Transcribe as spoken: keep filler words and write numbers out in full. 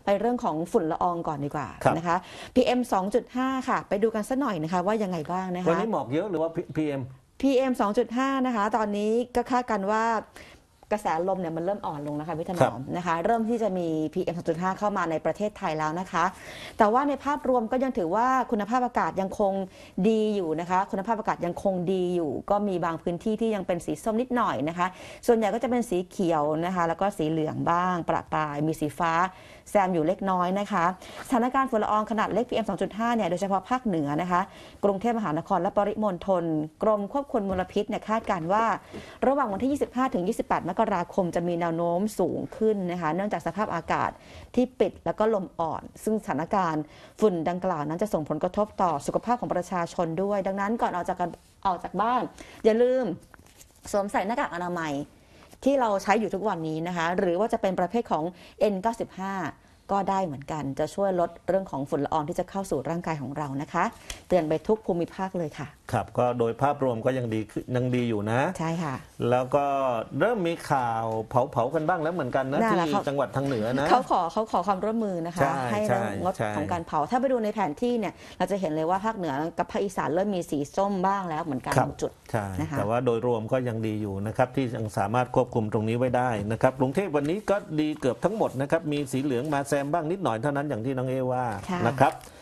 ไปเรื่องของฝุ่นละอองก่อนดีกว่านะคะ พี เอ็ม สองจุดห้า ค่ะไปดูกันสักหน่อยนะคะว่ายังไงบ้างนะคะวันนี้หมอกเยอะหรือว่า พี เอ็มพี เอ็ม สองจุดห้า นะคะตอนนี้ก็คาดกันว่ากระแสลมเนี่ยมันเริ่มอ่อนลงนะคะพี่ถนอมนะคะเริ่มที่จะมี พี เอ็ม สองจุดห้า เข้ามาในประเทศไทยแล้วนะคะแต่ว่าในภาพรวมก็ยังถือว่าคุณภาพอากาศยังคงดีอยู่นะคะคุณภาพอากาศยังคงดีอยู่ก็มีบางพื้นที่ที่ยังเป็นสีส้มนิดหน่อยนะคะส่วนใหญ่ก็จะเป็นสีเขียวนะคะแล้วก็สีเหลืองบ้างประปรายมีสีฟ้าแซมอยู่เล็กน้อยนะคะสถานการณ์ฝุ่นละอองขนาดเล็ก พี เอ็ม สองจุดห้า เนี่ยโดยเฉพาะภาคเหนือนะคะกรุงเทพมหานครและปริมณฑลกรมควบคุมมลพิษเนี่ยคาดการณ์ว่าระหว่างวันที่ ยี่สิบห้าถึงยี่สิบแปด มกราคมจะมีแนวโน้มสูงขึ้นนะคะเนื่องจากสภาพอากาศที่ปิดแล้วก็ลมอ่อนซึ่งสถานการณ์ฝุ่นดังกล่าวนั้นจะส่งผลกระทบต่อสุขภาพของประชาชนด้วยดังนั้นก่อนออกจากออกจากบ้านอย่าลืมสวมใส่หน้ากากอนามัยที่เราใช้อยู่ทุกวันนี้นะคะหรือว่าจะเป็นประเภทของ เอ็น เก้าสิบห้าก็ได้เหมือนกันจะช่วยลดเรื่องของฝุ่นละอองที่จะเข้าสู่ร่างกายของเรานะคะเตือนไปทุกภูมิภาคเลยค่ะครับก็โดยภาพรวมก็ยังดียังดีอยู่นะใช่ค่ะแล้วก็เริ่มมีข่าวเผาเผากันบ้างแล้วเหมือนกันนะที่จังหวัดทางเหนือนะเขาขอเขาขอความร่วมมือนะคะให้งดของการเผาถ้าไปดูในแผนที่เนี่ยเราจะเห็นเลยว่าภาคเหนือกับภาคอีสานเริ่มมีสีส้มบ้างแล้วเหมือนกันบางจุดใช่แต่ว่าโดยรวมก็ยังดีอยู่นะครับที่ยังสามารถควบคุมตรงนี้ไว้ได้นะครับกรุงเทพวันนี้ก็ดีเกือบทั้งหมดนะครับมีสีเหลืองมาแซมบ้างนิดหน่อยเท่านั้นอย่างที่น้องเอว่านะครับ